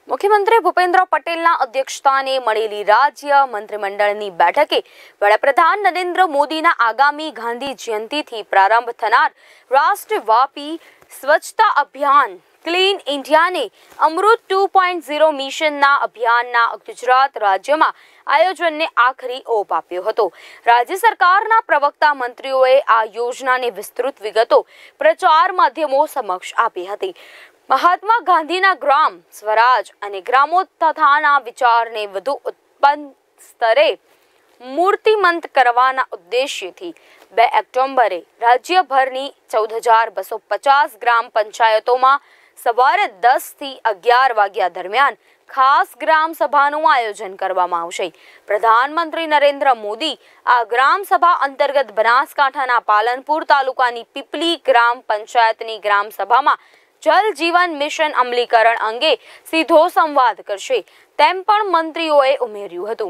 મુખ્યમંત્રી ભૂપેન્દ્ર પટેલના અધ્યક્ષસ્થાને મળેલી રાજ્ય મંત્રીમંડળની બેઠકે વડાપ્રધાન નરેન્દ્ર મોદીના આગામી ગાંધી જયંતિથી પ્રારંભ થનાર રાષ્ટ્રવ્યાપી સ્વચ્છતા અભિયાન ક્લીન ઇન્ડિયાને અમૃત 2.0 મિશનના અભિયાનના ગુજરાત રાજ્યમાં આયોજનને આખરી ઓપ આપ્યો હતો। રાજ્ય સરકારના પ્રવક્તા મંત્રીઓએ આ યોજનાની વિસ્તૃત વિગતો પ્રચાર માધ્યમો સમક્ષ આપી હતી। મહાત્મા ગાંધીના ગ્રામ સ્વરાજ અને ગ્રામોત્થાનના વિચારને વધુ ઉત્પન્ન સ્તરે મૂર્તિમંત કરવાના ઉદ્દેશ્યથી 2 ઓક્ટોબરે રાજ્યભરની 14,250 ગ્રામ પંચાયતોમાં સવારે 10 થી 11 વાગ્યા દરમિયાન ખાસ ગ્રામ સભાનું આયોજન કરવામાં આવશે। પ્રધાનમંત્રી નરેન્દ્ર મોદી આ ગ્રામ સભા અંતર્ગત બનાસકાંઠાના પાલનપુર તાલુકાની પીપલી ગ્રામ પંચાયતની ગ્રામ સભામાં જલ જીવન મિશન અમલીકરણ અંગે સીધો સંવાદ કરશે તેમ પણ મંત્રીઓએ ઉમેર્યું હતું।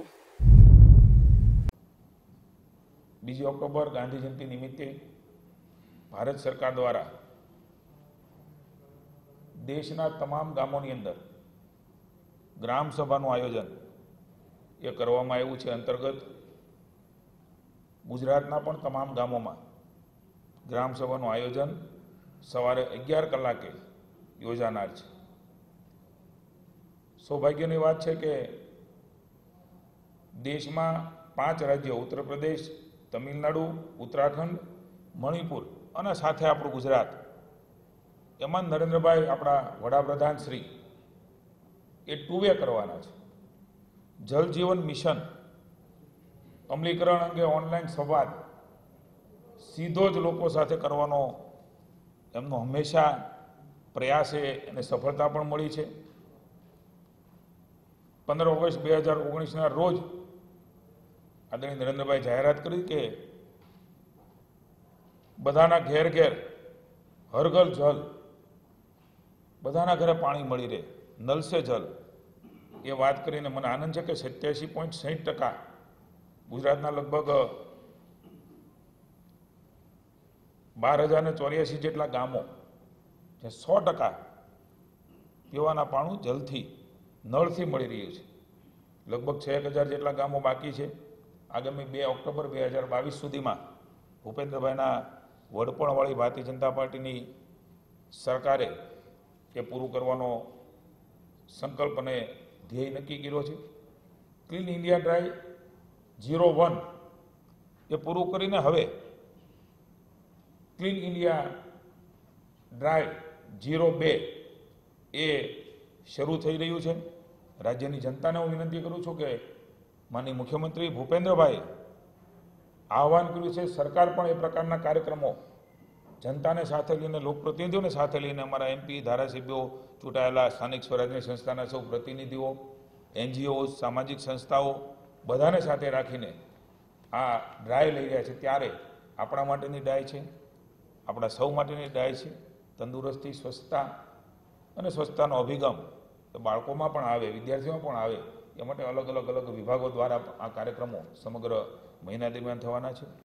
2 ઓક્ટોબર ગાંધી જયંતિ નિમિત્તે ભારત સરકાર દ્વારા દેશના તમામ ગામોની અંદર ગ્રામ સભાનું આયોજન એ કરવામાં આવ્યું છે। અંતર્ગત ગુજરાતના પણ તમામ ગામોમાં ગ્રામ સભાનું આયોજન સવારે 11 કલાકે યોજાનાર છે। સૌભાગ્યની વાત છે કે દેશમાં 5 રાજ્યો ઉત્તર પ્રદેશ, તમિલનાડુ, ઉત્તરાખંડ, મણિપુર અને સાથે આપણું ગુજરાત, એમાં નરેન્દ્રભાઈ આપણા વડાપ્રધાન શ્રી એ 2 કરવાના છે। જલ જીવન મિશન અમલીકરણ અંગે ઓનલાઈન સંવાદ સીધો જ લોકો સાથે કરવાનો એમનો હંમેશા પ્રયાસ છે અને સફળતા પણ મળી છે। 15 ઓગસ્ટ 2019ના રોજ આદરણીય નરેન્દ્રભાઈ જાહેરાત કરી કે બધાના ઘેર ઘેર હર ઘર જલ, બધાના ઘરે પાણી મળી રહે, નલ સે જલ, એ વાત કરીને મને આનંદ છે કે 87.60% ગુજરાતના લગભગ 12,084 જેટલા ગામો જે 100% પીવાના પાણી જલથી નળથી મળી રહ્યું છે। લગભગ 6,000 જેટલા ગામો બાકી છે। આગામી 2 ઓક્ટોબર 2022 સુધીમાં ભૂપેન્દ્રભાઈના વડપણવાળી ભારતીય જનતા પાર્ટીની સરકારે એ પૂરું કરવાનો સંકલ્પ અને ધ્યેય નક્કી કર્યો છે। ક્લીન ઇન્ડિયા ડ્રાઈવ 01 એ પૂરું કરીને હવે ક્લીન ઇન્ડિયા ડ્રાઈવ 02 એ શરૂ થઈ રહ્યું છે। રાજ્યની જનતાને હું વિનંતી કરું છું કે માનનીય મુખ્યમંત્રી ભૂપેન્દ્રભાઈ આહવાન કર્યું છે, સરકાર પણ એ પ્રકારના કાર્યક્રમો જનતાને સાથે લઈને, લોકપ્રતિનિધિઓને સાથે લઈને, અમારા એમપી, ધારાસભ્યો, ચૂંટાયેલા સ્થાનિક સ્વરાજ્યની સંસ્થાના સૌ પ્રતિનિધિઓ, NGO, સામાજિક સંસ્થાઓ બધાને સાથે રાખીને આ ડ્રાઈવ લઈ રહ્યા છે। ત્યારે આપણા માટેની ડ્રાઈવ છે, આપણા સૌ માટેની ડ્રાઈવ છે। તંદુરસ્તી, સ્વચ્છતા અને સ્વચ્છતાનો અભિગમ બાળકોમાં પણ આવે, વિદ્યાર્થીઓમાં પણ આવે, એ માટે અલગ અલગ વિભાગો દ્વારા આ કાર્યક્રમો સમગ્ર મહિના દરમિયાન થવાના છે।